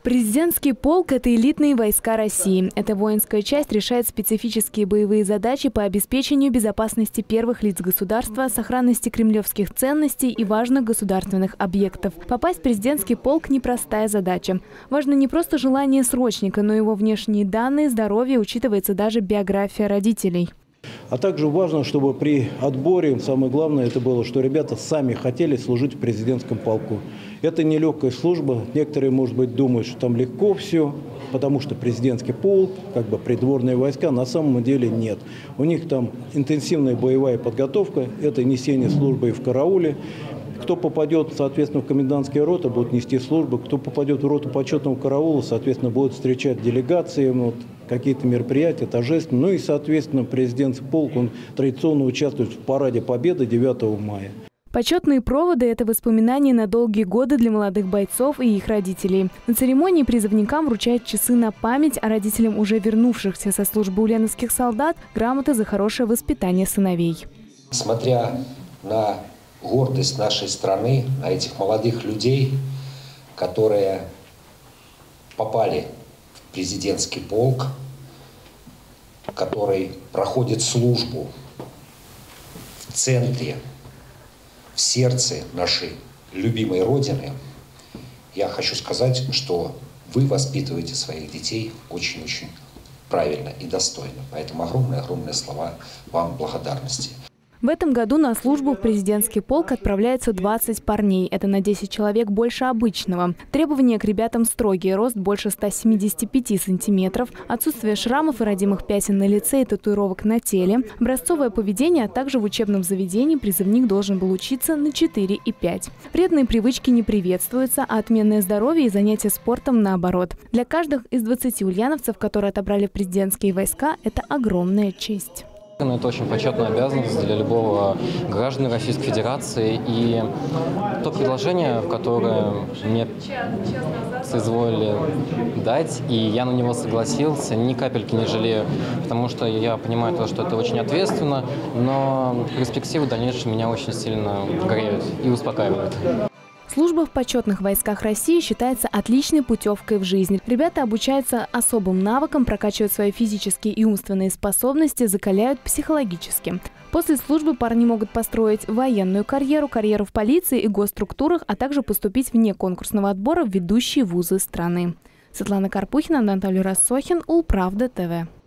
Президентский полк – это элитные войска России. Эта воинская часть решает специфические боевые задачи по обеспечению безопасности первых лиц государства, сохранности кремлевских ценностей и важных государственных объектов. Попасть в президентский полк – непростая задача. Важно не просто желание срочника, но и его внешние данные, здоровье, учитывается даже биография родителей. А также важно, чтобы при отборе, самое главное, это было, что ребята сами хотели служить в президентском полку. Это нелегкая служба. Некоторые, может быть, думают, что там легко все, потому что президентский полк, как бы придворные войска, на самом деле нет. У них там интенсивная боевая подготовка, это несение службы и в карауле. Кто попадет, соответственно, в комендантские роты, будет нести службу. Кто попадет в роту почетного караула, соответственно, будет встречать делегации, какие-то мероприятия, торжественные. Ну и, соответственно, президентский полк, он традиционно участвует в параде Победы 9 мая. Почетные проводы – это воспоминания на долгие годы для молодых бойцов и их родителей. На церемонии призывникам вручают часы на память, а родителям уже вернувшихся со службы ульяновских солдат – грамоты за хорошее воспитание сыновей. Смотря на гордость нашей страны, на этих молодых людей, которые попали в президентский полк, который проходит службу в центре, в сердце нашей любимой Родины, я хочу сказать, что вы воспитываете своих детей очень-очень правильно и достойно. Поэтому огромные слова вам благодарности. В этом году на службу в президентский полк отправляется 20 парней. Это на 10 человек больше обычного. Требования к ребятам строгие. Рост больше 175 сантиметров, отсутствие шрамов и родимых пятен на лице и татуировок на теле, образцовое поведение, а также в учебном заведении призывник должен был учиться на 4 и 5. Вредные привычки не приветствуются, а отменное здоровье и занятия спортом наоборот. Для каждых из 20 ульяновцев, которые отобрали в президентские войска, это огромная честь. Это очень почетная обязанность для любого гражданина Российской Федерации. И то предложение, которое мне соизволили дать, и я на него согласился, ни капельки не жалею, потому что я понимаю, что это очень ответственно, но перспективы дальнейшие меня очень сильно греют и успокаивают. Служба в почетных войсках России считается отличной путевкой в жизнь. Ребята обучаются особым навыкам, прокачивают свои физические и умственные способности, закаляют психологически. После службы парни могут построить военную карьеру в полиции и госструктурах, а также поступить вне конкурсного отбора в ведущие вузы страны. Светлана Карпухина, Анатолий Рассохин, Улправда ТВ.